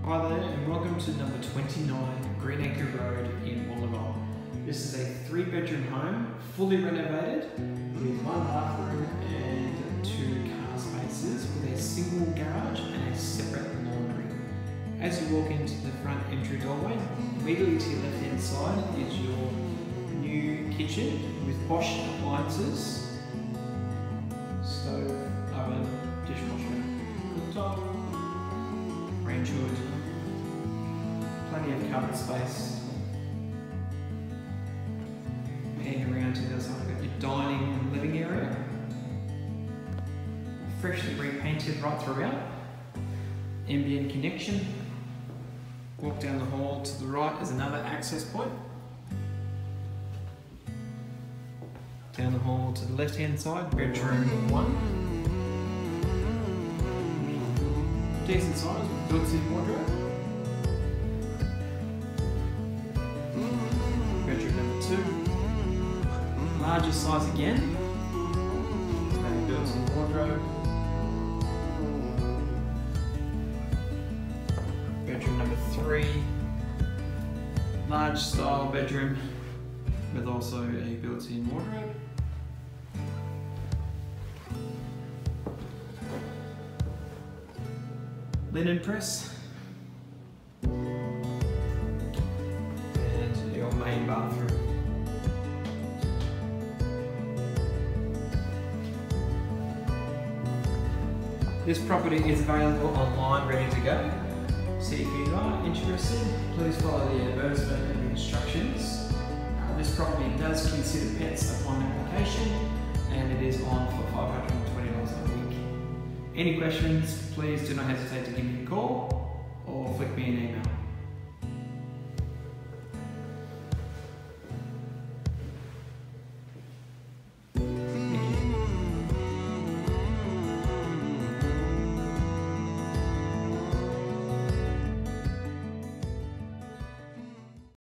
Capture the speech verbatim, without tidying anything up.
Hi there and welcome to number twenty-nine Greenacre Road in Wollongong. This is a three bedroom home, fully renovated with one bathroom and two car spaces with a single garage and a separate laundry. As you walk into the front entry doorway, immediately to your left hand side is your new kitchen with posh appliances, stove, oven, dishwasher, cooktop, range hood, plenty of cupboard space. Heading around to the other side, we've got your dining and living area. Freshly repainted right throughout. Ambient connection. Walk down the hall to the right is another access point. Down the hall to the left hand side, bedroom one. Decent size with built-in wardrobe. Bedroom number two. Larger size again. And built-in wardrobe. Bedroom number three. Large style bedroom with also a built-in wardrobe. Linen press, and your main bathroom. This property is available online, ready to go. So if you are interested, please follow the advertisement and the instructions. Uh, this property does consider pets upon application, and it is on for five hundred and twenty dollars a week. Any questions, please do not hesitate to give me a call or flick me an email.